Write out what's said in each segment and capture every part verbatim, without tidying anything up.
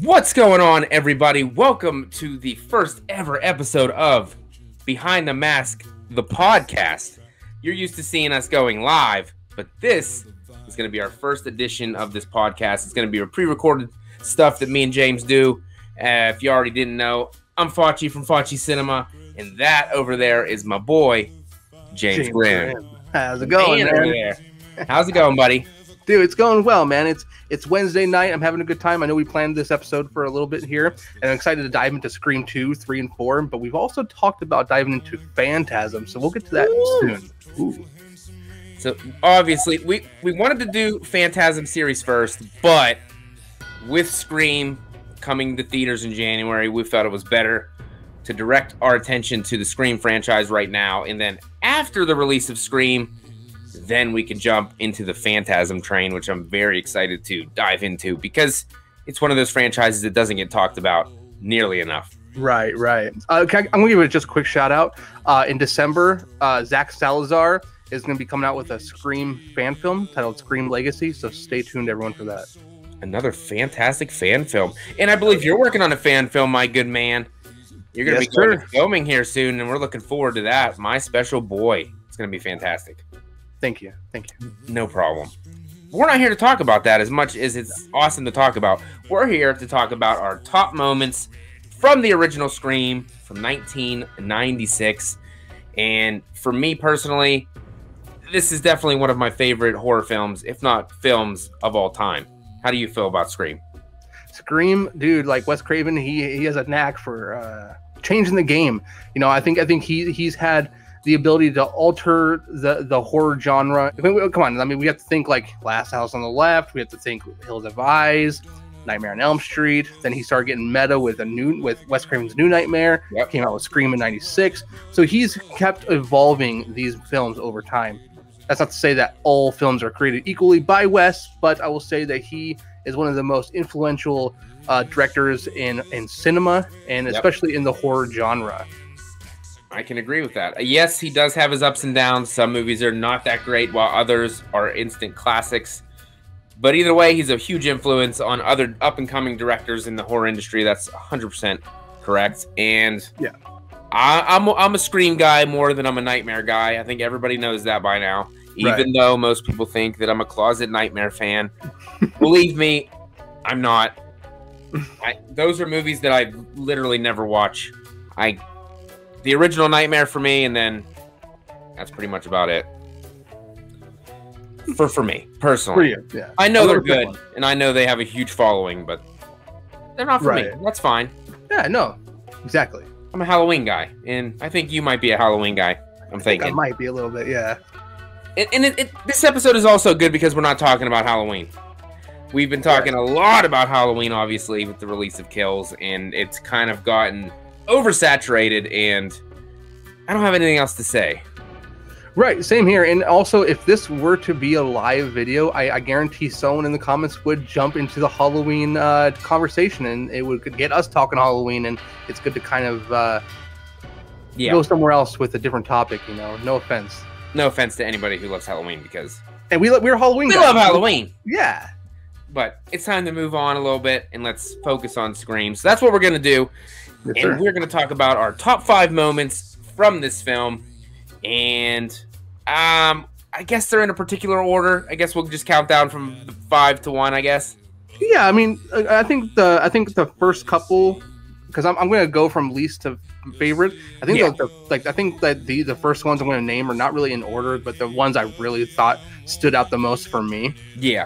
What's going on, everybody? Welcome to the first ever episode of Behind the Mask, the podcast. You're used to seeing us going live, but this is going to be our first edition of this podcast. It's going to be a pre-recorded stuff that me and James do. Uh, if you already didn't know, I'm Faccis from Faccis Cinema, and that over there is my boy, James, James Graham. How's it going, man? Over there. How's it going, buddy? Dude, it's going well, man. It's it's Wednesday night. I'm having a good time. I know we planned this episode for a little bit here, and I'm excited to dive into Scream two, three, and four, but we've also talked about diving into Phantasm, so we'll get to that Ooh. soon. Ooh. So, obviously, we, we wanted to do Phantasm series first, but with Scream coming to theaters in January, we felt it was better to direct our attention to the Scream franchise right now, and then after the release of Scream, then we can jump into the Phantasm train, which I'm very excited to dive into because it's one of those franchises that doesn't get talked about nearly enough. Right, right. Uh, I, I'm going to give it just a quick shout out. Uh, in December, uh, Zach Salazar is going to be coming out with a Scream fan film titled Scream Legacy, so stay tuned, everyone, for that. Another fantastic fan film. And I believe you're working on a fan film, my good man. You're going to yes, be going to filming here soon, and we're looking forward to that. My special boy. It's going to be fantastic. Thank you. Thank you. No problem. We're not here to talk about that as much as it's awesome to talk about. We're here to talk about our top moments from the original Scream from nineteen ninety-six. And for me personally, this is definitely one of my favorite horror films, if not films of all time. How do you feel about Scream? Scream, dude, like Wes Craven, he he has a knack for uh, changing the game. You know, I think I think he he's had the ability to alter the the horror genre. I mean, come on, I mean, we have to think like Last House on the Left. We have to think Hills Have Eyes, Nightmare on Elm Street. Then he started getting meta with a new with Wes Craven's New Nightmare. Yep. Came out with Scream in ninety-six. So he's kept evolving these films over time. That's not to say that all films are created equally by Wes, but I will say that he is one of the most influential uh, directors in in cinema, and especially yep. in the horror genre. I can agree with that. Yes, he does have his ups and downs. Some movies are not that great, while others are instant classics. But either way, he's a huge influence on other up-and-coming directors in the horror industry. That's one hundred percent correct. And yeah, I, I'm, I'm a Scream guy more than I'm a Nightmare guy. I think everybody knows that by now. Even right. though most people think that I'm a closet Nightmare fan. Believe me, I'm not. I, those are movies that I literally never watch. I... The original Nightmare for me, and then that's pretty much about it. For for me, personally. For you, yeah. I know they're good, and I know they have a huge following, but they're not for right. me. That's fine. Yeah, no, exactly. I'm a Halloween guy, and I think you might be a Halloween guy. I'm I thinking. Think I might be a little bit, yeah. And, and it, it, this episode is also good because we're not talking about Halloween. We've been talking right. a lot about Halloween, obviously, with the release of Kills, and it's kind of gotten oversaturated, and I don't have anything else to say. Right, same here. And also, if this were to be a live video, I, I guarantee someone in the comments would jump into the Halloween uh, conversation, and it would get us talking Halloween. And it's good to kind of uh, yeah. go somewhere else with a different topic. You know, no offense. No offense to anybody who loves Halloween, because and we we're Halloween. We guys. love Halloween. Yeah, but it's time to move on a little bit and let's focus on Scream. So that's what we're gonna do. Yes, and sir. We're going to talk about our top five moments from this film. And um, I guess they're in a particular order. I guess we'll just count down from five to one, I guess. Yeah, I mean, I think the I think the first couple, because I'm, I'm going to go from least to favorite. I think yeah. the, the, like I think that the the first ones I'm going to name are not really in order, but the ones I really thought stood out the most for me. Yeah.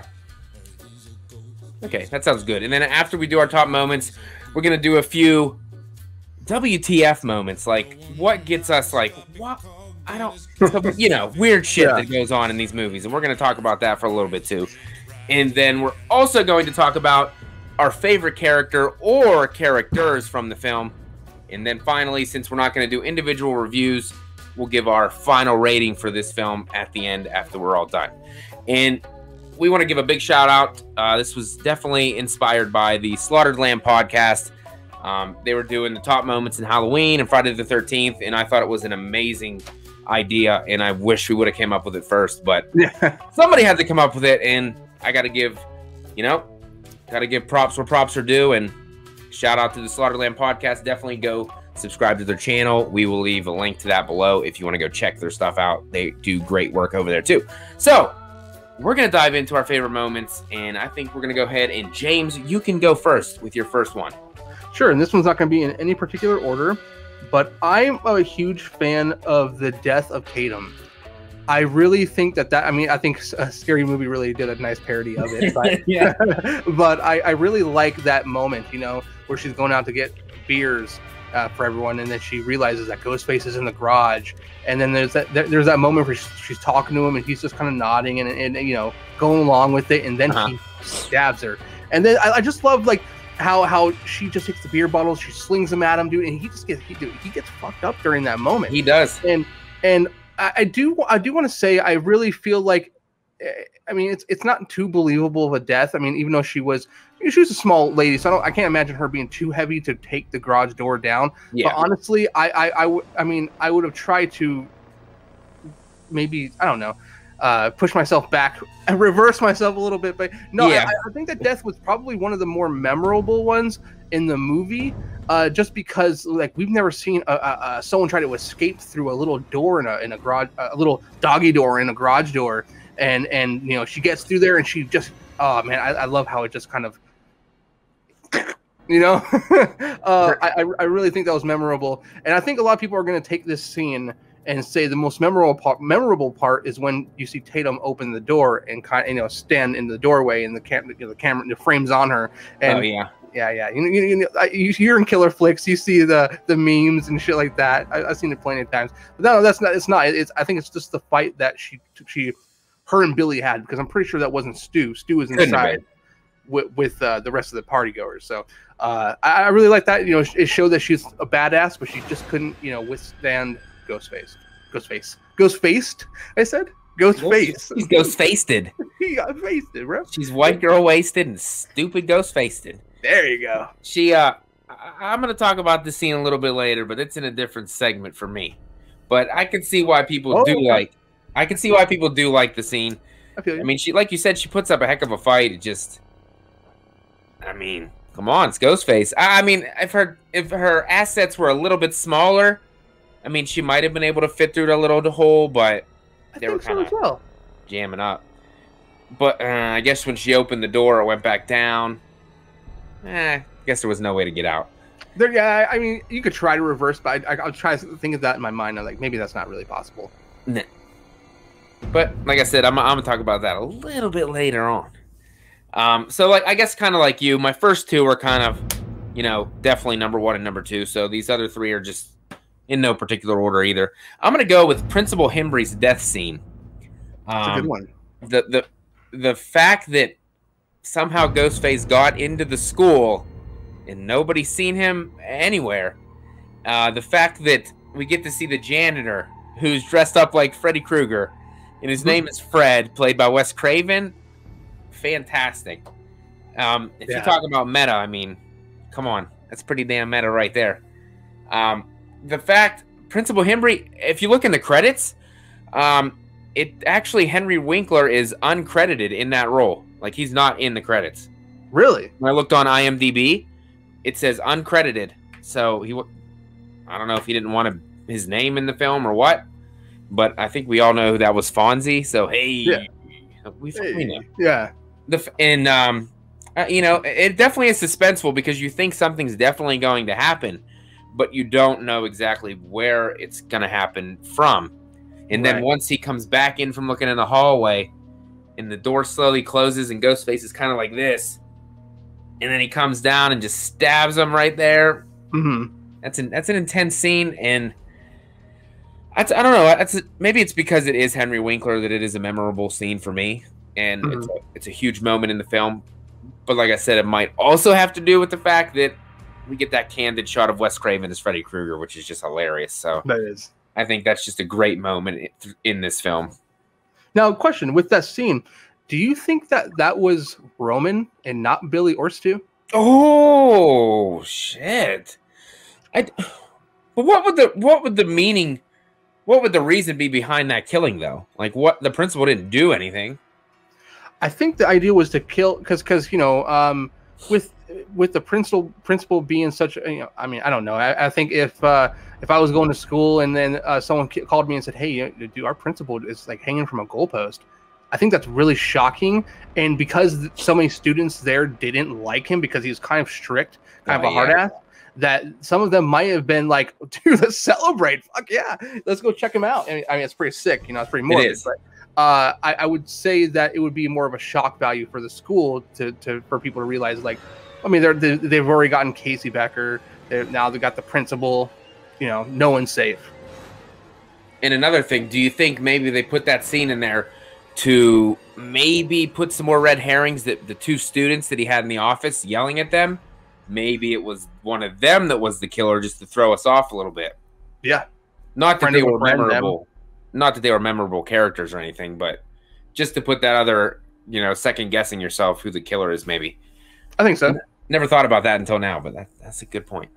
Okay, that sounds good. And then after we do our top moments, we're going to do a few W T F moments, like what gets us like what I don't you know weird shit yeah. that goes on in these movies, and we're going to talk about that for a little bit too. And then we're also going to talk about our favorite character or characters from the film. And then finally, since we're not going to do individual reviews, we'll give our final rating for this film at the end after we're all done. And we want to give a big shout out. Uh, this was definitely inspired by the Slaughtered Lamb podcast. Um, they were doing the top moments in Halloween and Friday the thirteenth, and I thought it was an amazing idea, and I wish we would have came up with it first, but yeah. somebody had to come up with it, and I got to give, you know, got to give props where props are due, and shout out to the Slaughterland Podcast. Definitely go subscribe to their channel. We will leave a link to that below if you want to go check their stuff out. They do great work over there too. So we're going to dive into our favorite moments, and I think we're going to go ahead and James, you can go first with your first one. Sure, and this one's not going to be in any particular order, but I'm a huge fan of the death of Tatum. I really think that that, I mean, I think a Scary Movie really did a nice parody of it, but, yeah. but I, I really like that moment, you know, where she's going out to get beers uh, for everyone, and then she realizes that Ghostface is in the garage, and then there's that there's that moment where she's, she's talking to him, and he's just kind of nodding and, and, and you know, going along with it, and then uh-huh. he stabs her. And then I, I just love, like, how how she just takes the beer bottles, she slings them at him, dude, and he just gets he, dude, he gets fucked up during that moment. He does. And and I, I do I do want to say I really feel like, I mean, it's it's not too believable of a death. I mean, even though she was she was a small lady, so I don't I can't imagine her being too heavy to take the garage door down. Yeah. But honestly, I I I, w- I mean I would have tried to maybe I don't know. Uh, push myself back and reverse myself a little bit, but no, yeah. I, I think that death was probably one of the more memorable ones in the movie, uh, just because like we've never seen a, a, a, someone try to escape through a little door in a in a garage, a little doggy door in a garage door, and and you know she gets through there and she just oh man, I, I love how it just kind of you know uh, I I really think that was memorable, and I think a lot of people are going to take this scene and say the most memorable part, memorable part is when you see Tatum open the door and kind of, you know, stand in the doorway and the, cam- you know, the camera, the frames on her. And oh yeah, yeah, yeah. You, you, you, you hear in killer flicks, you see the the memes and shit like that. I, I've seen it plenty of times. But no, that's not. It's not. It's. I think it's just the fight that she she, her and Billy had, because I'm pretty sure that wasn't Stu. Stu was inside with with uh, the rest of the party goers. So uh, I, I really like that. You know, it showed that she's a badass, but she just couldn't, you know, withstand Ghostface. Ghostface. Ghost-faced, I said? Ghost-face. He's ghost-faced. He got faced, bro. She's white girl wasted and stupid ghost-faced. There you go. She, uh, I- I'm going to talk about this scene a little bit later, but it's in a different segment for me. But I can see why people oh, do okay. like, I can see why people do like the scene. I feel you. I mean, she, like you said, she puts up a heck of a fight. It just, I mean, come on, it's Ghostface. I, I mean, if her, if her assets were a little bit smaller, I mean, she might have been able to fit through the little hole, but I they were kind of so well. jamming up. But uh, I guess when she opened the door, it went back down. Eh, I guess there was no way to get out. There, yeah, I mean, you could try to reverse, but I, I, I'll try to think of that in my mind. I'm like, maybe that's not really possible. Nah. But like I said, I'm, I'm gonna talk about that a little bit later on. Um, so like, I guess kind of like you, my first two are kind of, you know, definitely number one and number two. So these other three are just in no particular order either. I'm gonna go with Principal Hembry's death scene. That's um, a good one. The the the fact that somehow Ghostface got into the school and nobody's seen him anywhere. Uh, the fact that we get to see the janitor who's dressed up like Freddy Krueger, and his name is Fred, played by Wes Craven. Fantastic. Um, if yeah. you talk about meta, I mean, come on, that's pretty damn meta right there. Um, The fact, Principal Henry, if you look in the credits, um, it actually, Henry Winkler is uncredited in that role. Like, he's not in the credits. Really? When I looked on I M D B, it says uncredited. So, he, I don't know if he didn't want to, his name in the film or what, but I think we all know who that was, Fonzie. So, hey, yeah. we, hey. we know. Yeah. The, and, um, uh, you know, it definitely is suspenseful because you think something's definitely going to happen, but you don't know exactly where it's going to happen from. And then right. once he comes back in from looking in the hallway and the door slowly closes and Ghostface is kind of like this, and then he comes down and just stabs him right there. Mm-hmm. That's an that's an intense scene, and that's, I don't know. That's maybe it's because it is Henry Winkler that it is a memorable scene for me, and mm-hmm. it's a, it's a huge moment in the film. But like I said, it might also have to do with the fact that we get that candid shot of Wes Craven as Freddy Krueger, which is just hilarious. So that is. I think that's just a great moment in this film. Now, question with that scene: do you think that that was Roman and not Billy or Stu? Oh shit! I. But what would the what would the meaning? What would the reason be behind that killing, though? Like, what the principal didn't do anything. I think the idea was to kill because because you know um, with with the principal principal being such, a, you know, I mean, I don't know. I, I think if uh, if I was going to school and then uh, someone called me and said, "Hey, dude, our principal is like hanging from a goalpost," I think that's really shocking. And because so many students there didn't like him because he was kind of strict, kind oh, of a hard yeah. ass, that some of them might have been like, "Dude, let's celebrate! Fuck yeah, let's go check him out." I mean, I mean it's pretty sick, you know, it's pretty morbid. It is. But uh, I, I would say that it would be more of a shock value for the school to, to for people to realize, like, I mean, they're, they, they've already gotten Casey Becker. They're, now they've got the principal. You know, no one's safe. And another thing, do you think maybe they put that scene in there to maybe put some more red herrings that the two students that he had in the office yelling at them, maybe it was one of them that was the killer just to throw us off a little bit? Yeah. Not that Friend they of a were friend, memorable. them. Not that they were memorable characters or anything, but just to put that other, you know, second guessing yourself who the killer is, maybe. I think so. Never thought about that until now, but that, that's a good point.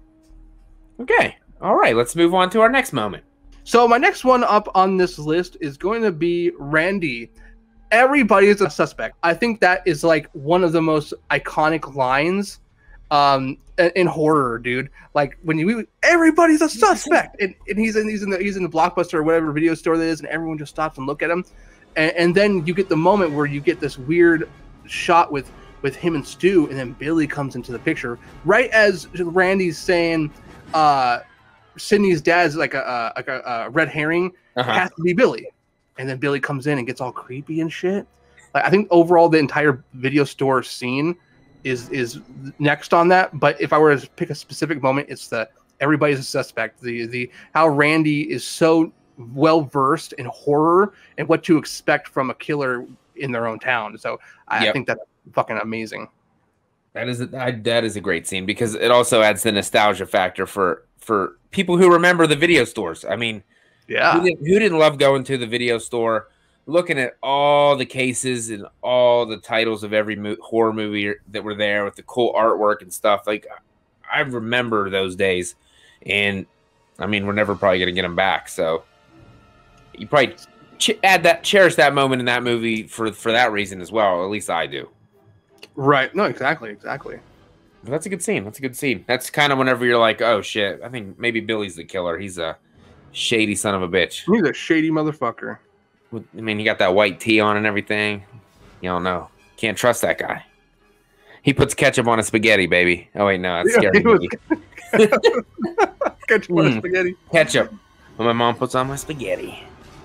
Okay. All right. Let's move on to our next moment. So my next one up on this list is going to be Randy. Everybody is a suspect. I think that is like one of the most iconic lines um, in horror, dude. Like when you, everybody's a suspect, and, and he's in he's in the he's in the Blockbuster or whatever video store that is, and everyone just stops and look at him, and, and then you get the moment where you get this weird shot with with him and Stu, and then Billy comes into the picture right as Randy's saying, uh, Sydney's dad's like a, a like a, a red herring. Uh-huh. It has to be Billy, and then Billy comes in and gets all creepy and shit. Like, I think overall the entire video store scene is is next on that. But if I were to pick a specific moment, it's the everybody's a suspect. The the how Randy is so well versed in horror and what to expect from a killer in their own town. So I, Yep. I think that's fucking amazing. That is a, I, that is a great scene because it also adds the nostalgia factor for for people who remember the video stores. I mean, Yeah. who didn't, who didn't love going to the video store, looking at all the cases and all the titles of every mo- horror movie that were there with the cool artwork and stuff? Like, I remember those days, and I mean, we're never probably gonna get them back. So you probably ch- add that, cherish that moment in that movie for for that reason as well. At least I do. Right. No, exactly. Exactly. But that's a good scene. That's a good scene. That's kind of whenever you're like, oh shit, I think maybe Billy's the killer. He's a shady son of a bitch. He's a shady motherfucker. I mean, he got that white tee on and everything. You don't know. Can't trust that guy. He puts ketchup on a spaghetti, baby. Oh wait, no, that's Yeah, scary he was- movie. Ketchup on Mm. spaghetti. Ketchup. When my mom puts on my spaghetti.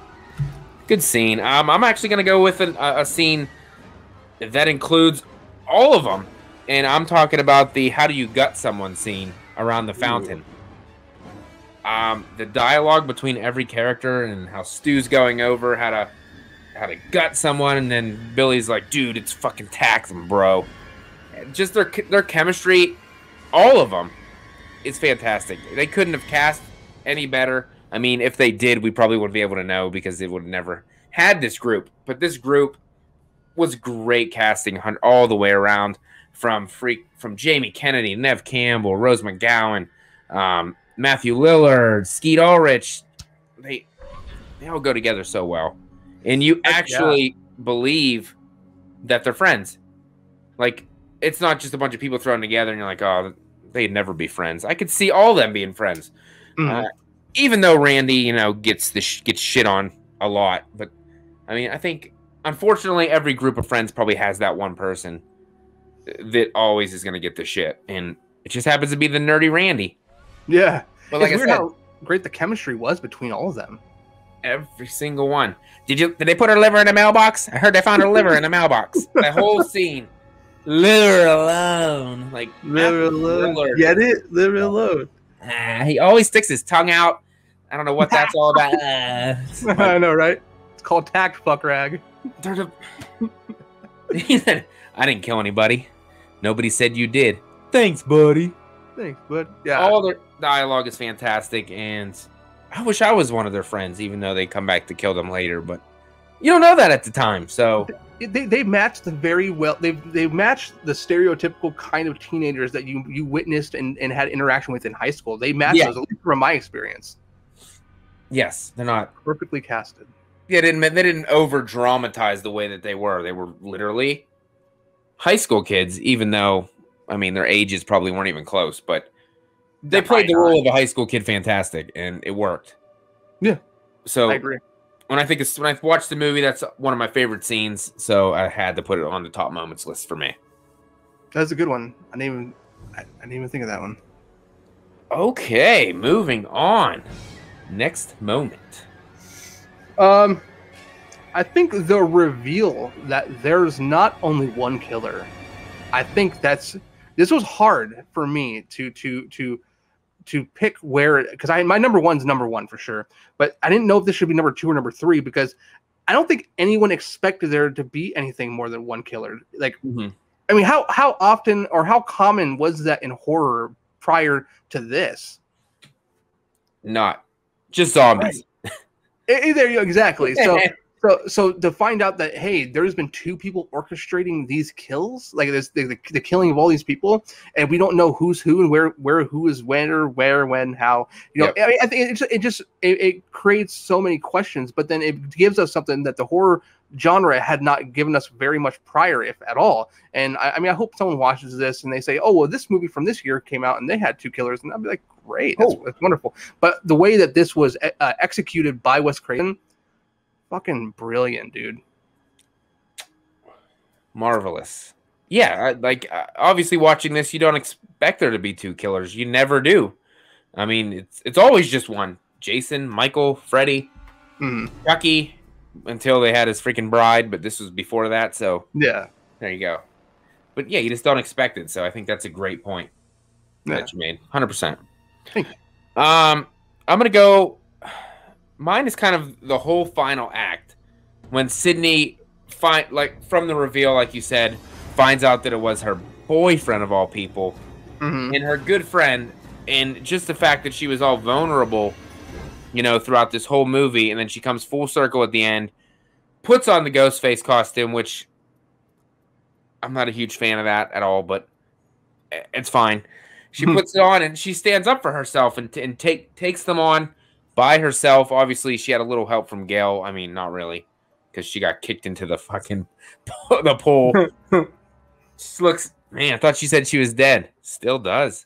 Good scene. Um, I'm actually gonna go with an, a, a scene that includes all of them, and I'm talking about the "how do you gut someone" scene around the fountain. Um, the dialogue between every character and how Stu's going over how to how to gut someone, and then Billy's like, "Dude, it's fucking tax them, bro." Just their their chemistry, all of them, is fantastic. They couldn't have cast any better. I mean, if they did, we probably wouldn't be able to know because they would have never had this group. But this group was great casting all the way around, from freak from Jamie Kennedy, Nev Campbell, Rose McGowan, um, Matthew Lillard, Skeet Ulrich. They they all go together so well, and you actually yeah. believe that they're friends. Like, it's not just a bunch of people thrown together, and you're like, oh, they'd never be friends. I could see all of them being friends, mm-hmm. uh, even though Randy, you know, gets the sh- gets shit on a lot. But I mean, I think unfortunately every group of friends probably has that one person that always is going to get the shit, and it just happens to be the nerdy Randy. Yeah, but like it's I weird said, how great the chemistry was between all of them. Every single one. Did you? Did they put her liver in a mailbox? I heard they found her liver in a mailbox. That whole scene. Liver alone, like liver alone. Lillard. Get it? Liver alone. Ah, he always sticks his tongue out. I don't know what that's all about. Uh, like, I know, right? It's called tact, fuck rag. He said, "I didn't kill anybody. Nobody said you did." Thanks, buddy. Thanks, bud. Yeah. All their dialogue is fantastic, and I wish I was one of their friends, even though they come back to kill them later. But you don't know that at the time, so. They they matched the very well. They they matched the stereotypical kind of teenagers that you you witnessed and, and had interaction with in high school. They matched yeah. those, at least from my experience. Yes, they're not perfectly casted. Yeah, they didn't they didn't over dramatize the way that they were. They were literally high school kids, even though I mean, their ages probably weren't even close, but they Yeah, played the probably role of a high school kid fantastic, and it worked. Yeah, So I agree. when I think it's, when I watched the movie, that's one of my favorite scenes. So I had to put it on the top moments list for me. That's a good one. I didn't even I, I didn't even think of that one. Okay, moving on. Next moment. Um, I think the reveal that there's not only one killer. I think that's this was hard for me to to to to pick where, because I my number one's number one for sure, but I didn't know if this should be number two or number three because I don't think anyone expected there to be anything more than one killer. Like, Mm-hmm. I mean, how how often or how common was that in horror prior to this? Not just zombies. Right. There you go, exactly. So. So, so to find out that, hey, there's been two people orchestrating these kills, like this, the, the, the killing of all these people, and we don't know who's who and where, where, who is when or where, when, how, you know, Yep. I, I think it just, it just, it, it creates so many questions, but then it gives us something that the horror genre had not given us very much prior, if at all. And I, I mean, I hope someone watches this and they say, oh, well, this movie from this year came out and they had two killers, and I'll be like, great, that's, Oh. that's wonderful. But the way that this was uh, executed by Wes Craven, fucking brilliant, dude. Marvelous. Yeah, I- like uh, obviously watching this, you don't expect there to be two killers. You never do. I mean, it's it's always just one. Jason, Michael, Freddy, Mm. Chucky, until they had his freaking bride, but this was before that, so Yeah. there you go. But yeah, you just don't expect it, so I think that's a great point Yeah. that you made. one hundred percent. Thank you. Um, I'm going to go... Mine is kind of the whole final act when Sydney, find like from the reveal, like you said, finds out that it was her boyfriend of all people Mm-hmm. and her good friend, and just the fact that she was all vulnerable, you know, throughout this whole movie, and then she comes full circle at the end, puts on the ghost face costume, which I'm not a huge fan of that at all, but it's fine. She puts it on and she stands up for herself and, and take takes them on by herself. Obviously, she had a little help from Gail. I mean, not really, because she got kicked into the fucking the pool. She looks, man, I thought she said she was dead. Still does.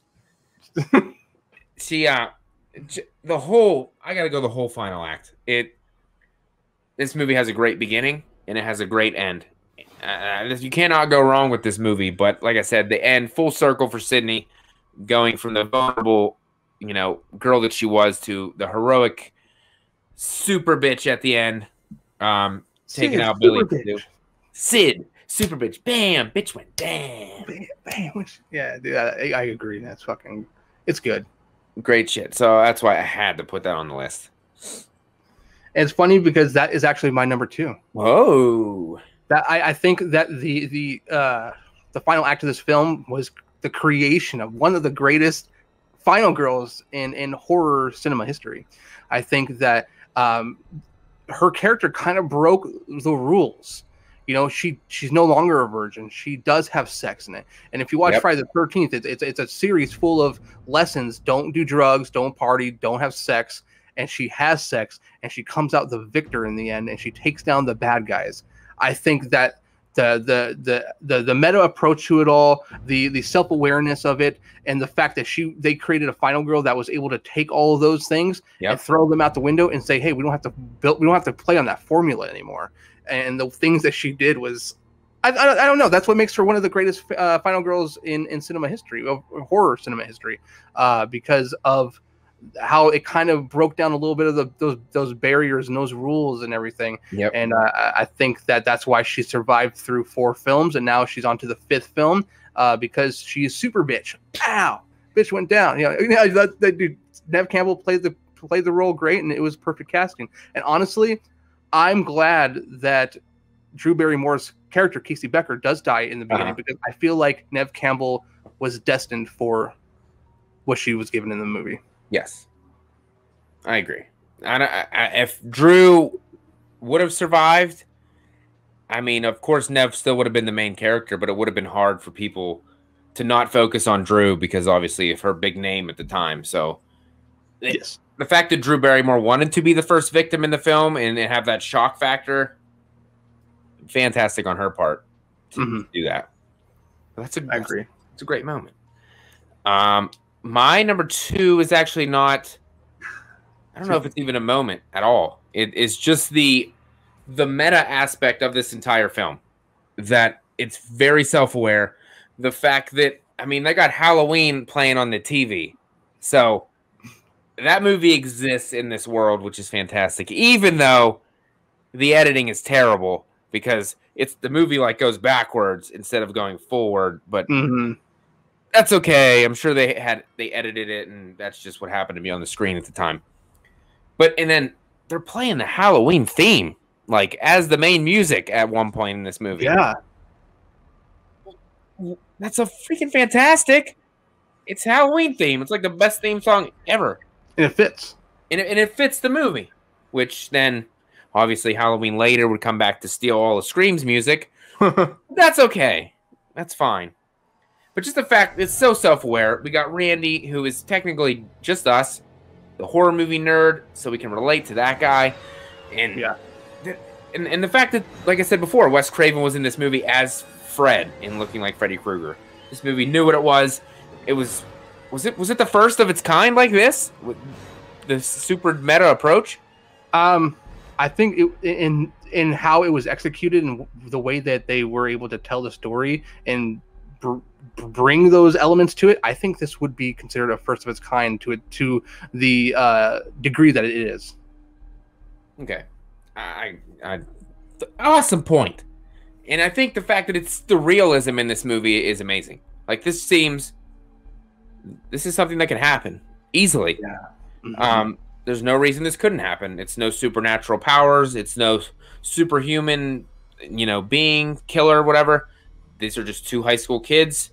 She, uh, the whole, I gotta go the whole final act. It, this movie has a great beginning and it has a great end. Uh, you cannot go wrong with this movie. But like I said, the end, full circle for Sydney, going from the vulnerable, you know, girl that she was to the heroic super bitch at the end, um, taking Sid, out Billy. super bitch. Sid, super bitch, bam, bitch went damn. Bam, bam, which- yeah, dude, I, I agree. That's fucking, it's good. Great shit. So that's why I had to put that on the list. And it's funny because that is actually my number two. Whoa. That I, I think that the the uh, the final act of this film was the creation of one of the greatest final girls in in horror cinema history. I think that um, her character kind of broke the rules. You know, she she's no longer a virgin. She does have sex in it. And if you watch Yep. Friday the thirteenth, it's, it's it's a series full of lessons. Don't do drugs. Don't party. Don't have sex. And she has sex, and she comes out the victor in the end, and she takes down the bad guys. I think that the the the the, the meta approach to it all, the the self awareness of it, and the fact that she they created a final girl that was able to take all of those things Yep. and throw them out the window and say, hey, we don't have to build, we don't have to play on that formula anymore. And the things that she did was, I, I, I don't know. That's what makes her one of the greatest uh, final girls in, in cinema history, of horror cinema history, uh, because of how it kind of broke down a little bit of the, those those barriers and those rules and everything. Yep. And uh, I think that that's why she survived through four films, and now she's on to the fifth film uh, because she's super bitch. Pow, bitch went down. You know, you know that, that dude, Nev Campbell played the played the role great, and it was perfect casting. And honestly, I'm glad that Drew Barrymore's character Casey Becker does die in the beginning, Uh-huh. because I feel like Nev Campbell was destined for what she was given in the movie. Yes, I agree. I, I, I, if Drew would have survived, I mean, of course, Nev still would have been the main character, but it would have been hard for people to not focus on Drew because obviously of her big name at the time. So, it, Yes. the fact that Drew Barrymore wanted to be the first victim in the film and have that shock factor, fantastic on her part to Mm-hmm. do that. That's a I agree. It's a great moment. Um, my number two is actually not. I don't know if it's even a moment at all. It is just the the meta aspect of this entire film. That it's very self-aware. The fact that I mean they got Halloween playing on the T V, so that movie exists in this world, which is fantastic. Even though the editing is terrible because it's the movie like goes backwards instead of going forward, but. Mm-hmm. That's okay. I'm sure they had they edited it, and that's just what happened to be on the screen at the time. But and then they're playing the Halloween theme like as the main music at one point in this movie. Yeah, that's a freaking fantastic. It's Halloween theme. It's like the best theme song ever, and it fits. And it, and it fits the movie. Which then, obviously, Halloween later would come back to steal all of Scream's music. That's okay. That's fine. But just the fact it's so self-aware. We got Randy, who is technically just us, the horror movie nerd, so we can relate to that guy. And yeah, th- and, and the fact that, like I said before, Wes Craven was in this movie as Fred and looking like Freddy Krueger. This movie knew what it was. It was was it was it the first of its kind like this? With the super meta approach? Um, I think it, in in how it was executed and the way that they were able to tell the story and. Br- bring those elements to it, I think this would be considered a first of its kind to it to the uh, degree that it is. Okay, I, I, awesome point, and I think the fact that it's the realism in this movie is amazing. Like this seems, this is something that can happen easily. Yeah. Mm-hmm. Um, there's no reason this couldn't happen. It's no supernatural powers. It's no superhuman, you know, being killer, whatever. These are just two high school kids.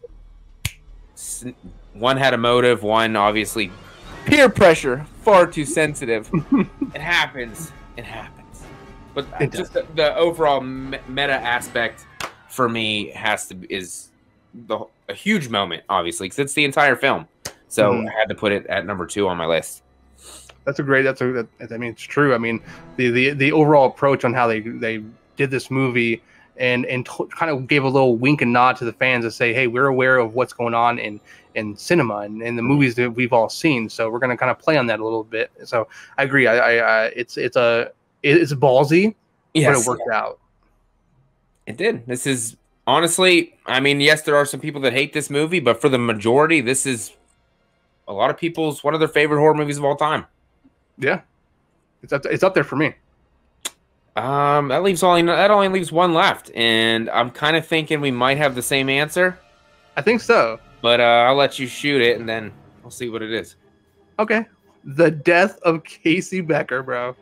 One had a motive, one obviously peer pressure, far too sensitive. It happens. It happens. But it just the, the overall me- meta aspect for me has to is the, a huge moment, obviously, because it's the entire film. So mm-hmm. I had to put it at number two on my list. That's a great. That's a. That, I mean, it's true. I mean, the the the overall approach on how they they did this movie. And and t- kind of gave a little wink and nod to the fans to say, hey, we're aware of what's going on in, in cinema and in the movies that we've all seen. So we're going to kind of play on that a little bit. So I agree. I, I, I it's it's a it's ballsy, yes, but it worked yeah. out. It did. This is honestly, I mean, yes, there are some people that hate this movie, but for the majority, this is a lot of people's one of their favorite horror movies of all time. Yeah, it's up it's up there for me. Um, that leaves only that only leaves one left, and I'm kind of thinking we might have the same answer. I think so, but uh, I'll let you shoot it, and then we'll see what it is. Okay, the death of Casey Becker, bro.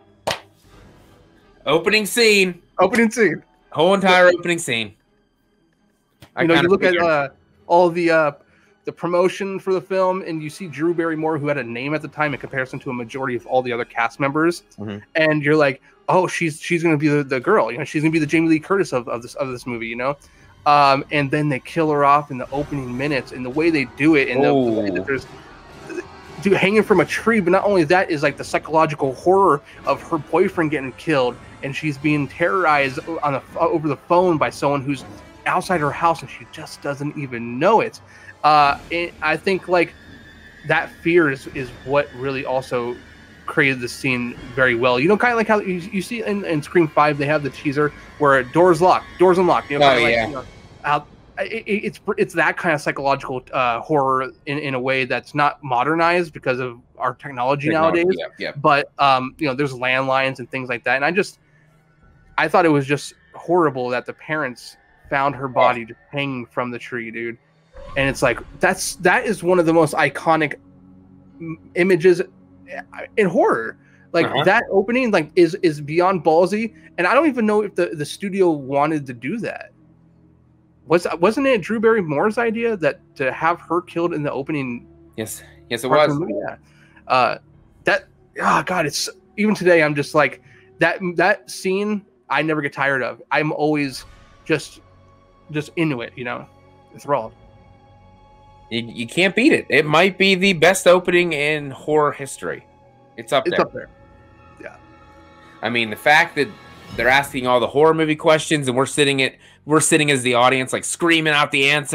Opening scene. Opening scene. Whole entire opening scene. I you know, you look figured. at uh, all the uh, the promotion for the film, and you see Drew Barrymore, who had a name at the time in comparison to a majority of all the other cast members, mm-hmm. and you're like. Oh, she's she's gonna be the, the girl, you know. She's gonna be the Jamie Lee Curtis of, of this of this movie, you know. Um, and then they kill her off in the opening minutes, and the way they do it, and the, the way that there's dude hanging from a tree. But not only that is like the psychological horror of her boyfriend getting killed, and she's being terrorized on the over the phone by someone who's outside her house, and she just doesn't even know it. Uh, and I think like that fear is is what really also. Created the scene very well. You know, kind of like how you, you see in, in Scream five, they have the teaser where doors locked, doors unlocked. You know, oh, like, yeah. you know, how, it, it's it's that kind of psychological uh, horror in, in a way that's not modernized because of our technology, technology nowadays. Yeah, yeah. But um, you know, there's landlines and things like that, and I just I thought it was just horrible that the parents found her body just hanging from the tree, dude. And it's like that's that is one of the most iconic images in horror. Like uh-huh. that opening like is is beyond ballsy, and I don't even know if the, the studio wanted to do that. Was wasn't it Drew Barrymore's idea that to have her killed in the opening? Yes, yes, it was. Yeah, uh, that oh god, it's even today. I'm just like that that scene. I never get tired of. I'm always just just into it. You know, enthralled. You, you can't beat it. It might be the best opening in horror history. It's up it's there. It's up there. Yeah. I mean, the fact that they're asking all the horror movie questions and we're sitting it, we're sitting as the audience, like screaming out the answer.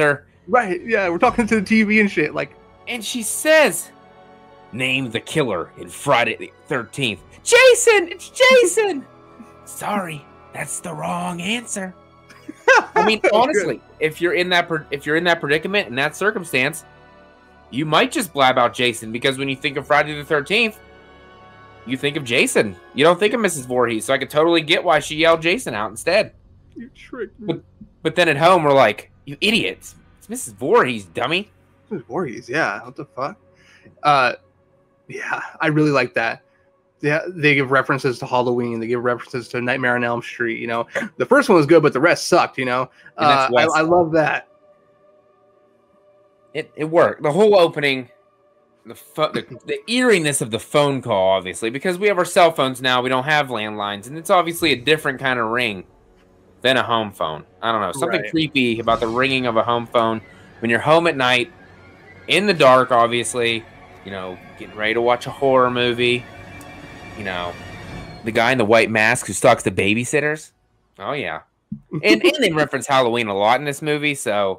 Right, yeah, we're talking to the T V and shit. Like, and she says, "Name the killer in Friday the thirteenth." Jason! It's Jason! Sorry, that's the wrong answer. I mean, honestly, if you're in that if you're in that predicament in that circumstance, you might just blab out Jason, because when you think of Friday the thirteenth, you think of Jason. You don't think of Missus Voorhees, so I could totally get why she yelled Jason out instead. You tricked me. But, but then at home, we're like, you idiots. It's Missus Voorhees, dummy. Missus Voorhees, yeah. What the fuck? Uh, yeah, I really like that. Yeah, they give references to Halloween. They give references to Nightmare on Elm Street. You know, the first one was good, but the rest sucked. You know, uh, I, I love that. It it worked. The whole opening, the, the the eeriness of the phone call, obviously, because we have our cell phones now. We don't have landlines, and it's obviously a different kind of ring than a home phone. I don't know, something Right. creepy about the ringing of a home phone when you're home at night, in the dark, obviously. You know, getting ready to watch a horror movie. You know, the guy in the white mask who stalks the babysitters. Oh, yeah. And, and they reference Halloween a lot in this movie, so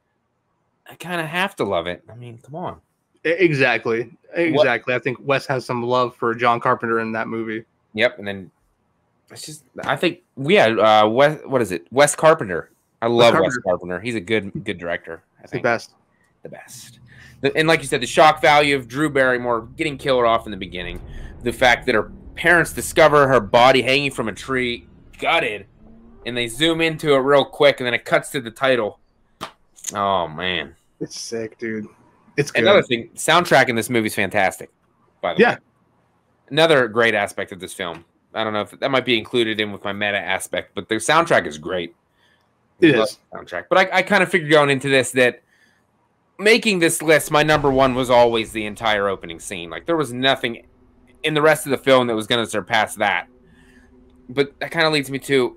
I kind of have to love it. I mean, come on. Exactly. Exactly. What? I think Wes has some love for John Carpenter in that movie. Yep, and then it's just, I think, yeah, uh, Wes, what is it? Wes Carpenter. I love Wes Carpenter. Carpenter. He's a good good director, I think. The best. The best. And like you said, the shock value of Drew Barrymore getting killed off in the beginning. The fact that her parents discover her body hanging from a tree, gutted, and they zoom into it real quick, and then it cuts to the title. Oh, man. It's sick, dude. It's good. Another thing, soundtrack in this movie is fantastic, by the yeah. way. Another great aspect of this film. I don't know if that might be included in with my meta aspect, but the soundtrack is great. It is. Soundtrack. But I, I kind of figured going into this that making this list, my number one was always the entire opening scene. Like, there was nothing in the rest of the film that was going to surpass that. But that kind of leads me to,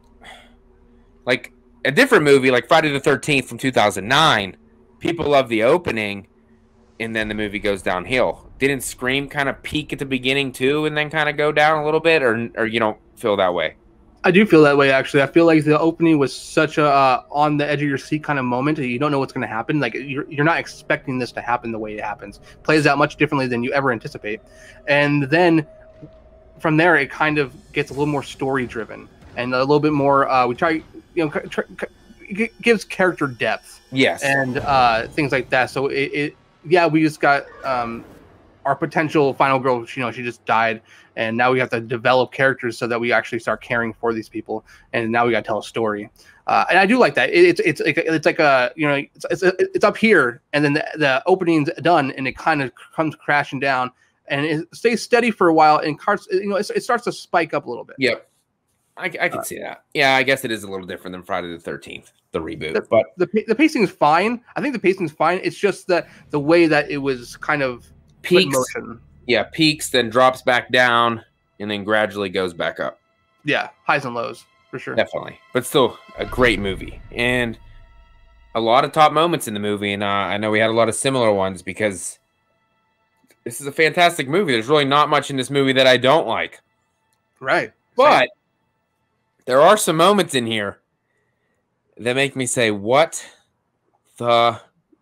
like, a different movie, like Friday the thirteenth from two thousand nine. People love the opening, and then the movie goes downhill. Didn't Scream kind of peak at the beginning, too, and then kind of go down a little bit? Or, or you don't feel that way? I do feel that way, actually. I feel like the opening was such a uh, on the edge of your seat kind of moment. You don't know what's going to happen. Like, you're, you're not expecting this to happen the way it happens. It plays out much differently than you ever anticipate. And then from there, it kind of gets a little more story driven and a little bit more. Uh, we try, you know, try, it gives character depth. Yes. And uh, things like that. So it, it yeah, we just got um, our potential final girl. You know, she just died. And now we have to develop characters so that we actually start caring for these people. And now we got to tell a story. Uh, and I do like that. It, it's it's like it's like a you know it's it's, it's up here, and then the, the opening's done, and it kind of comes crashing down, and it stays steady for a while, and carts you know it, it starts to spike up a little bit. Yep, I, I can uh, see that. Yeah, I guess it is a little different than Friday the thirteenth, the reboot. The, but the the pacing is fine. I think the pacing is fine. It's just that the way that it was kind of peaks. Yeah, peaks, then drops back down, and then gradually goes back up. Yeah, highs and lows, for sure. Definitely. But still, a great movie. And a lot of top moments in the movie, and uh, I know we had a lot of similar ones, because this is a fantastic movie. There's really not much in this movie that I don't like. Right. But there are some moments in here that make me say, what the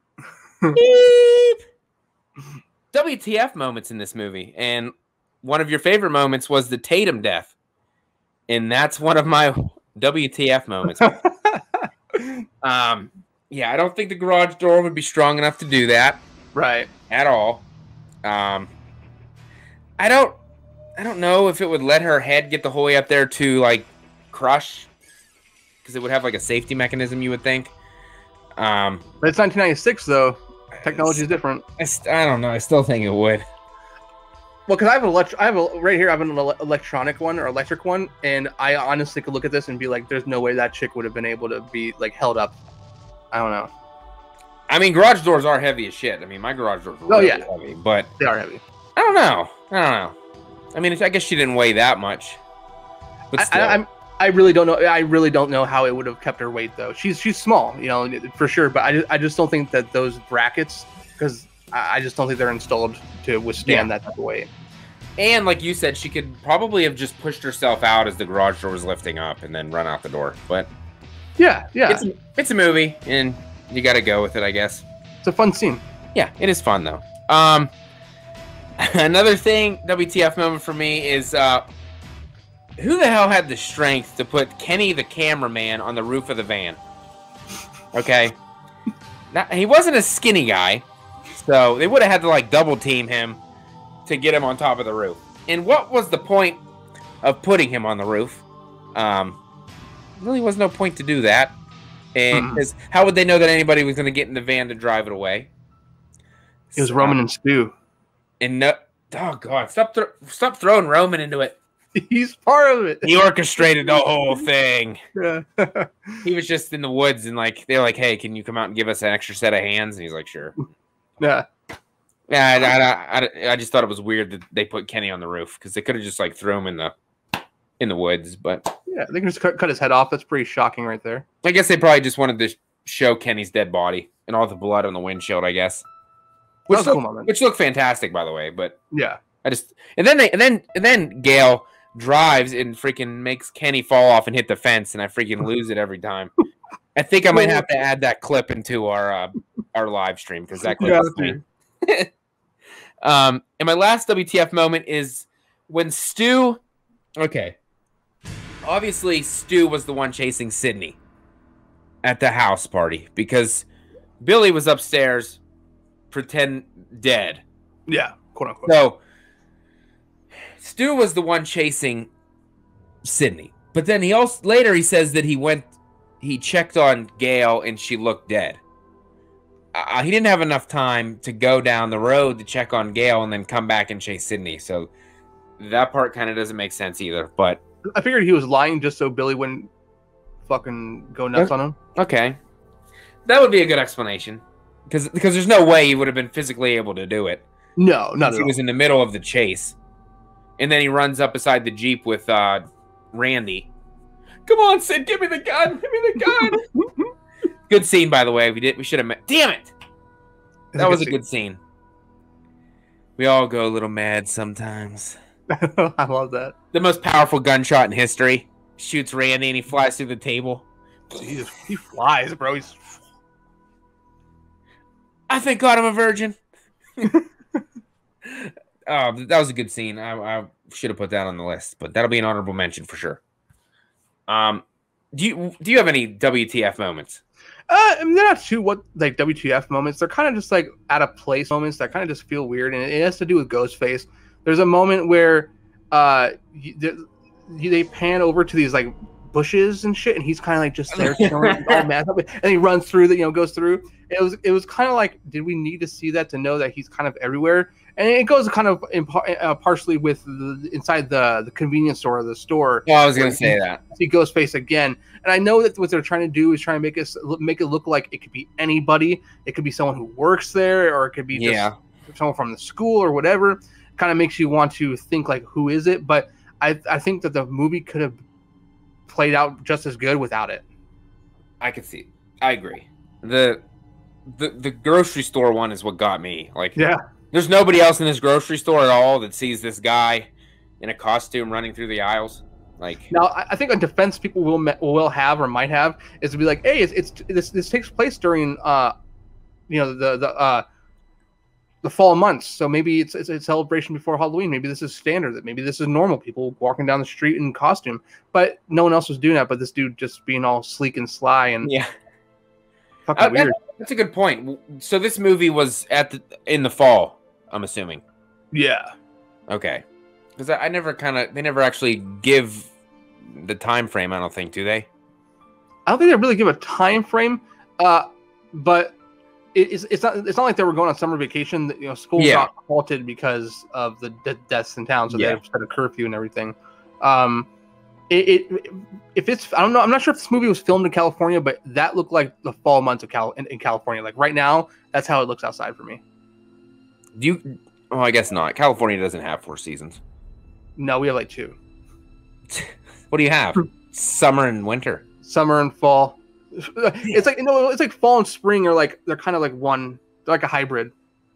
beep? W T F moments in this movie. And one of your favorite moments was the Tatum death. And that's one of my W T F moments. um, yeah, I don't think the garage door would be strong enough to do that. Right. At all. Um, I don't I don't know if it would let her head get the whole way up there to, like, crush. Because it would have, like, a safety mechanism, you would think. Um, but it's nineteen ninety-six, though. Technology is different. I, I don't know. I still think it would. Well, because I have an elect- I have a right here. I have an ele- electronic one or electric one, and I honestly could look at this and be like, "There's no way that chick would have been able to be like held up." I don't know. I mean, garage doors are heavy as shit. I mean, my garage doors are oh, really yeah. heavy, but they are heavy. I don't know. I don't know. I mean, I guess she didn't weigh that much. But still. I, I, I'm. I really don't know. I really don't know how it would have kept her weight, though. She's she's small, you know, for sure. But I just, I just don't think that those brackets, because I, I just don't think they're installed to withstand yeah. that type of weight. And like you said, she could probably have just pushed herself out as the garage door was lifting up and then run out the door. But yeah, yeah, it's a, it's a movie, and You got to go with it, I guess. It's a fun scene. Yeah, it is fun though. Um, another thing, W T F moment for me is uh, who the hell had the strength to put Kenny the cameraman on the roof of the van? Okay, now, he wasn't a skinny guy, so they would have had to like double team him to get him on top of the roof. And what was the point of putting him on the roof? Um, really was no point to do that. And because how would they know that anybody was going to get in the van to drive it away? It was so, Roman and Stu. And no, oh god, stop, th stop throwing Roman into it. He's part of it. He orchestrated the whole thing. Yeah. He was just in the woods and like they're like, "Hey, can you come out and give us an extra set of hands?" And he's like, "Sure." Yeah. Yeah, I, I, I, I just thought it was weird that they put Kenny on the roof because they could have just like threw him in the in the woods, but. Yeah, they can just cut, cut his head off. That's pretty shocking right there. I guess they probably just wanted to show Kenny's dead body and all the blood on the windshield, I guess. Which looked, cool which looked fantastic, by the way, but yeah. I just and then they and then and then Gale drives and freaking makes Kenny fall off and hit the fence, and I freaking lose it every time. I think I might have to add that clip into our uh, our live stream because that clip is funny. um, and my last W T F moment is when Stu. Okay. Obviously, Stu was the one chasing Sydney at the house party because Billy was upstairs, pretend dead. Yeah, quote unquote. So, Stu was the one chasing Sydney. But then he also, later he says that he went, he checked on Gale and she looked dead. Uh, he didn't have enough time to go down the road to check on Gale and then come back and chase Sydney. So, that part kind of doesn't make sense either, but. I figured he was lying just so Billy wouldn't fucking go nuts on him. Okay. That would be a good explanation. Because because there's no way he would have been physically able to do it. No, not at all. He was in the middle of the chase. And then he runs up beside the Jeep with uh, Randy. Come on, Sid, give me the gun. Give me the gun. Good scene, by the way. We did. We should have met. Damn it. That was a good scene. We all go a little mad sometimes. I love that. The most powerful gunshot in history. Shoots Randy and he flies through the table. Jesus, he flies, bro. He's... I thank God I'm a virgin. Oh, that was a good scene. I, I should have put that on the list, but that'll be an honorable mention for sure. Um, do you do you have any W T F moments? Uh, I mean, they're not too what like W T F moments. They're kind of just like out of place moments that kind of just feel weird, and it has to do with Ghostface. There's a moment where uh, they pan over to these like bushes and shit, and he's kind of like just there chilling, all mad, and he runs through the, you know, goes through. It was it was kind of like, did we need to see that to know that he's kind of everywhere? And it goes kind of in, uh, partially with the, inside the the convenience store or the store. Well, I was gonna say that see Ghostface again, and I know that what they're trying to do is trying to make us make it look like it could be anybody. It could be someone who works there, or it could be just yeah. someone from the school or whatever. Kind of makes you want to think like, who is it? But I I think that the movie could have played out just as good without it. I could see. I agree. The the the grocery store one is what got me. Like, yeah, there's nobody else in this grocery store at all that sees this guy in a costume running through the aisles. Like, now I think a defense people will will have or might have is to be like, hey, it's, it's this this takes place during uh you know the the uh. the fall months, so maybe it's, it's a celebration before Halloween. Maybe this is standard. That maybe this is normal. People walking down the street in costume, but no one else was doing that. But this dude just being all sleek and sly and yeah, fucking uh, weird. That's a good point. So this movie was at the in the fall, I'm assuming. Yeah. Okay, because I, I never kind of they never actually give the time frame. I don't think, do they? I don't think they really give a time frame, uh, but. It's it's not it's not like they were going on summer vacation. You know, school yeah. got halted because of the de deaths in town, so yeah. they have set a curfew and everything. Um, it, it if it's I don't know I'm not sure if this movie was filmed in California, but that looked like the fall months of Cal in, in California. Like right now, that's how it looks outside for me. Do you? Oh, I guess not. California doesn't have four seasons. No, we have like two. What do you have? Summer and winter. Summer and fall. It's like, you know, it's like fall and spring are like they're kind of like one, they're like a hybrid.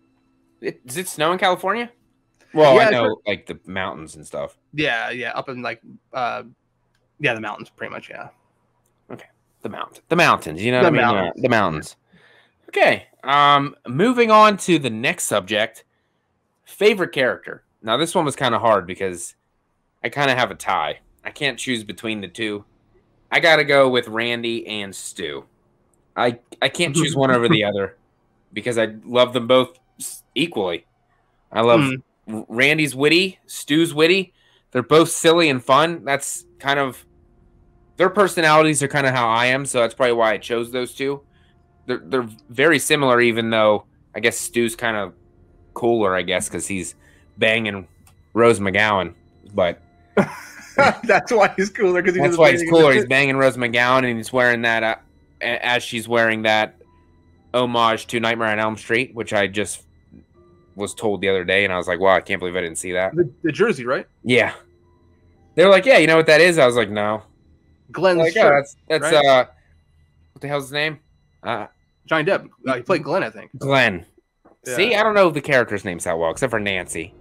It, does it snow in California? Well, yeah, I know like the mountains and stuff. Yeah, yeah, up in like, uh, yeah, the mountains, pretty much. Yeah. Okay, the mountains, the mountains. You know the what I mean? Mountains. Yeah, the mountains. Okay. Um, moving on to the next subject, favorite character. Now, this one was kind of hard because I kind of have a tie. I can't choose between the two. I got to go with Randy and Stu. I I can't choose one over the other because I love them both equally. I love mm. Randy's witty, Stu's witty. They're both silly and fun. That's kind of their personalities are kind of how I am, so that's probably why I chose those two. They're they're very similar, even though I guess Stu's kind of cooler, I guess, because he's banging Rose McGowan. But that's why he's cooler. Because he that's why he's cooler. He's banging Rose McGowan, and he's wearing that uh, as she's wearing that homage to Nightmare on Elm Street, which I just was told the other day, and I was like, wow, I can't believe I didn't see that. The, the jersey, right? Yeah. They were like, yeah, you know what that is? I was like, no. Glenn's like, shirt, oh, that's that's right? uh, what the hell's his name? Uh, Johnny Depp. Uh, he played Glenn, I think. Glenn. Yeah. See, I don't know the characters' names that well, except for Nancy.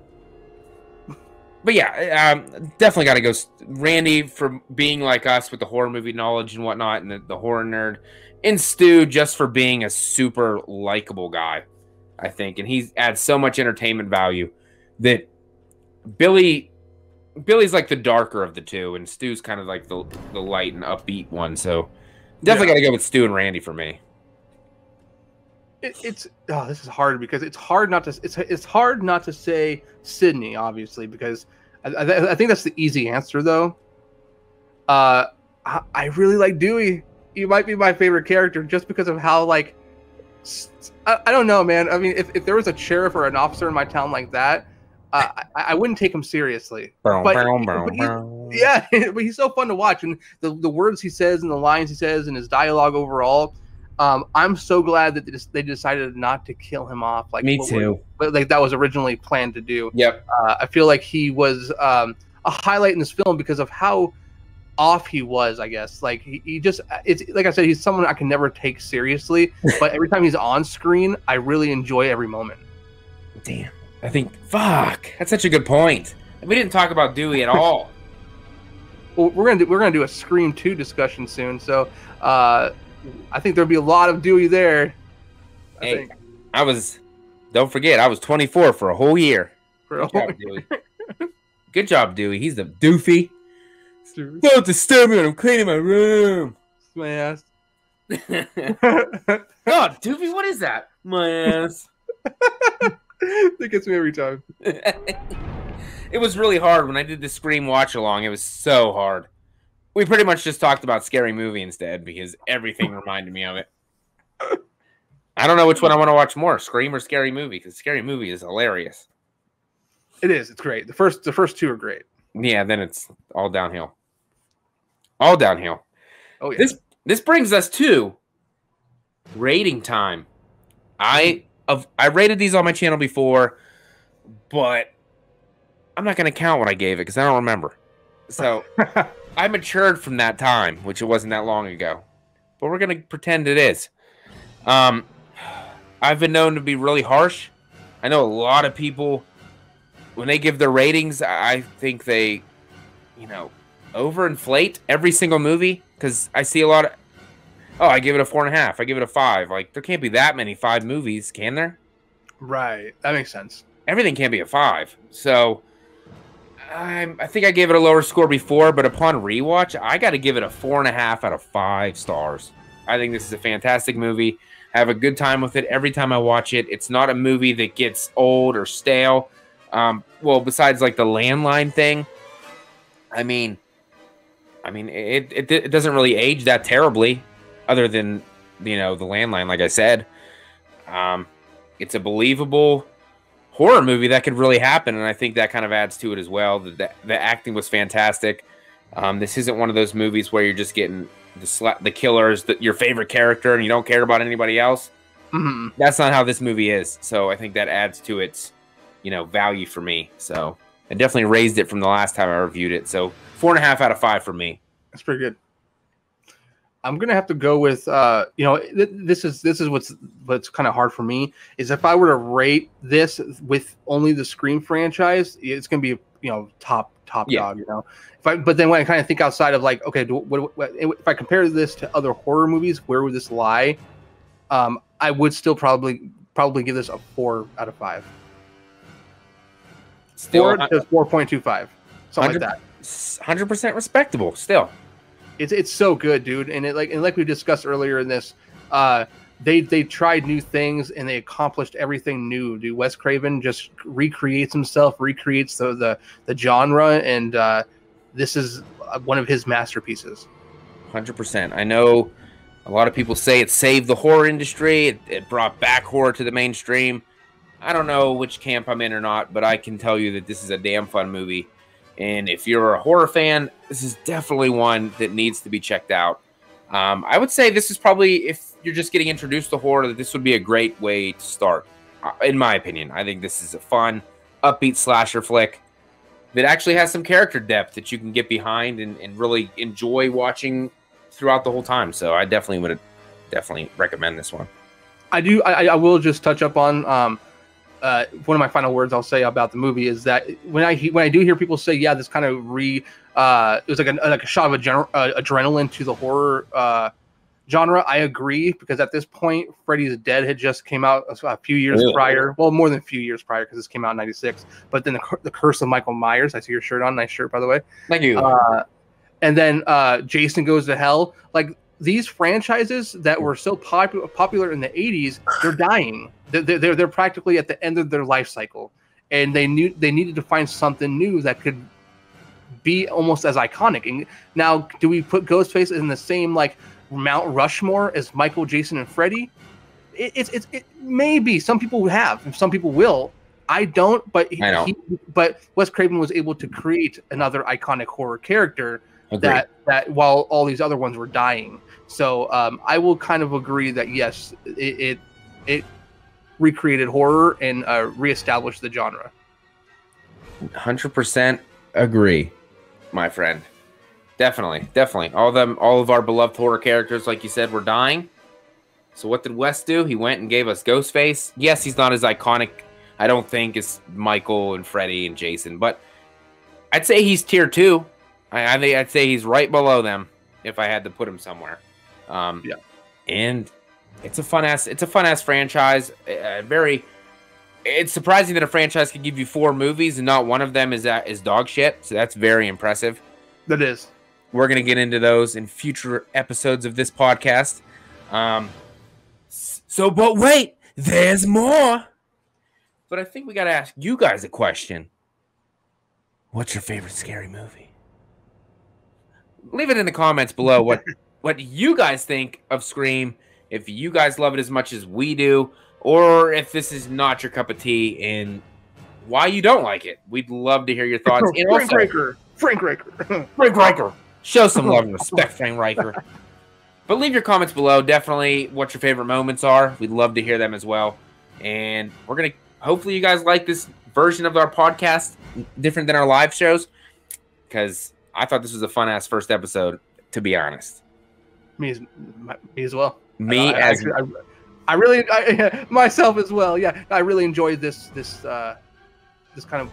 But yeah, um, definitely got to go Randy for being like us with the horror movie knowledge and whatnot, and the, the horror nerd, and Stu just for being a super likable guy, I think, and he adds so much entertainment value that Billy. Billy's like the darker of the two, and Stu's kind of like the the light and upbeat one. So definitely yeah. got to go with Stu and Randy for me. It, it's oh, this is hard because it's hard not to it's it's hard not to say Sydney, obviously, because I, I, I think that's the easy answer though. Uh, I, I really like Dewey. He might be my favorite character just because of how like I, I don't know, man. I mean, if if there was a sheriff or an officer in my town like that. Uh, I, I wouldn't take him seriously. But, but he's, yeah, but he's so fun to watch, and the, the words he says and the lines he says and his dialogue overall. Um, I'm so glad that they, just, they decided not to kill him off. Like me too. But like that was originally planned to do. Yep. Uh, I feel like he was um, a highlight in this film because of how off he was. I guess like he, he just it's like I said, he's someone I can never take seriously. But every time he's on screen, I really enjoy every moment. Damn. I think, fuck, that's such a good point. We didn't talk about Dewey at all. Well, we're gonna do, we're gonna do a Scream two discussion soon, so uh, I think there'll be a lot of Dewey there. I hey, think. I was. Don't forget, I was twenty-four for a whole year. For a good, whole job, Dewey. Good job, Dewey. He's the doofy. Don't disturb me when I'm cleaning my room. My ass. Oh, Doofy, what is that? My ass. That gets me every time. It was really hard when I did the Scream watch along. It was so hard. We pretty much just talked about Scary Movie instead because everything reminded me of it. I don't know which one I want to watch more, Scream or Scary Movie, because Scary Movie is hilarious. It is. It's great. The first the first two are great. Yeah, then it's all downhill. All downhill. Oh yeah. This this brings us to rating time. I of I rated these on my channel before, but I'm not going to count what I gave it because I don't remember. So I matured from that time, which it wasn't that long ago. But we're going to pretend it is. Um, I've been known to be really harsh. I know a lot of people, when they give their ratings, I think they, you know, overinflate every single movie. Because I see a lot of, oh, I give it a four and a half. I give it a five. Like, there can't be that many five movies, can there? Right. That makes sense. Everything can't be a five. So I, I think I gave it a lower score before, but upon rewatch, I got to give it a four and a half out of five stars. I think this is a fantastic movie. I have a good time with it every time I watch it. It's not a movie that gets old or stale. Um, well, besides like the landline thing, I mean, I mean, it, it it doesn't really age that terribly, other than, you know, the landline. Like I said, um, it's a believable horror movie that could really happen, and I think that kind of adds to it as well. The the, the acting was fantastic. Um, this isn't one of those movies where you're just getting the sla the killer's the, your favorite character and you don't care about anybody else. Mm-hmm. That's not how this movie is. So I think that adds to its, you know, value for me. So I definitely raised it from the last time I reviewed it. So four and a half out of five for me. That's pretty good. I'm gonna have to go with, uh, you know, th this is this is what's what's kind of hard for me is if I were to rate this with only the Scream franchise, it's gonna be, you know, top top yeah. dog, you know. If I, but then when I kind of think outside of like, okay, do, what, what, if I compare this to other horror movies, where would this lie? Um, I would still probably probably give this a four out of five. Still, four to four point two five, something like that. one hundred percent respectable. Still, it's it's so good, dude. And it like and like we discussed earlier in this, uh, they they tried new things and they accomplished everything new. Dude, Wes Craven just recreates himself, recreates the the, the genre, and uh, this is one of his masterpieces. one hundred percent. I know a lot of people say it saved the horror industry. It, it brought back horror to the mainstream. I don't know which camp I'm in or not, but I can tell you that this is a damn fun movie. And if you're a horror fan, this is definitely one that needs to be checked out. Um, I would say this is probably, if you're just getting introduced to horror, that this would be a great way to start, uh, in my opinion. I think this is a fun, upbeat slasher flick that actually has some character depth that you can get behind and, and really enjoy watching throughout the whole time. So I definitely would definitely recommend this one. I do. I, I will just touch up on um, uh, one of my final words I'll say about the movie is that when I when I do hear people say, yeah, this kind of re uh, it was like a like a shot of adren- uh, adrenaline to the horror uh, genre. I agree, because at this point, Freddy's Dead had just came out a, a few years Really? prior. Well, more than a few years prior, because this came out in ninety-six. But then the the Curse of Michael Myers. I see your shirt on. Nice shirt, by the way. Thank you. Uh, and then uh, Jason Goes to Hell. Like, these franchises that were so popular popular in the eighties, they're dying. They're, they're they're practically at the end of their life cycle, and they knew they needed to find something new that could be almost as iconic. And now, do we put Ghostface in the same like Mount Rushmore as Michael, Jason, and Freddy? It, it's it's it maybe some people have, and some people will. I don't, but he, I don't. He, but Wes Craven was able to create another iconic horror character. Agreed. that that while all these other ones were dying. So um, I will kind of agree that yes, it it, it recreated horror and uh, reestablished the genre. one hundred percent agree, my friend. Definitely, definitely. All of them, all of our beloved horror characters, like you said, were dying. So what did Wes do? He went and gave us Ghostface. Yes, he's not as iconic, I don't think, as Michael and Freddy and Jason, but I'd say he's tier two. I, I think I'd say he's right below them if I had to put him somewhere. Um, yeah, and it's a fun ass. It's a fun ass franchise. Uh, very. It's surprising that a franchise can give you four movies and not one of them is that is dog shit. So that's very impressive. That is. We're gonna get into those in future episodes of this podcast. Um. So, but wait, there's more. But I think we gotta ask you guys a question. What's your favorite scary movie? Leave it in the comments below what, what you guys think of Scream, if you guys love it as much as we do, or if this is not your cup of tea and why you don't like it. We'd love to hear your thoughts. Frank also, Riker. Frank Riker. Frank Riker. Show some love and respect, Frank Riker. But leave your comments below. Definitely what your favorite moments are. We'd love to hear them as well. And we're going to, hopefully you guys like this version of our podcast, different than our live shows, because I thought this was a fun-ass first episode, to be honest. Me as, me as well. Me I, as... I, I, I really, I, myself as well, yeah. I really enjoyed this this uh, this kind of...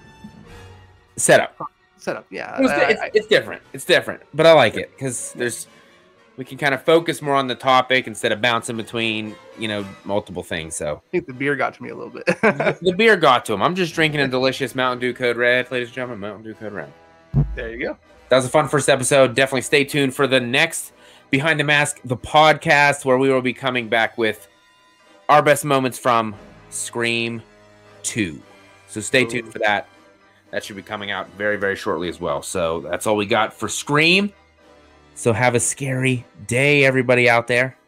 Setup. Setup, yeah. It was, I, it's, I, it's different. It's different, but I like it, because there's... we can kind of focus more on the topic instead of bouncing between, you know, multiple things. So I think the beer got to me a little bit. The beer got to him. I'm just drinking a delicious Mountain Dew Code Red, ladies and gentlemen. Mountain Dew Code Red. There you go. That was a fun first episode. Definitely stay tuned for the next Behind the Mask, the podcast, where we will be coming back with our best moments from Scream two. So stay tuned for that. That should be coming out very, very shortly as well. So that's all we got for Scream. So have a scary day, everybody out there.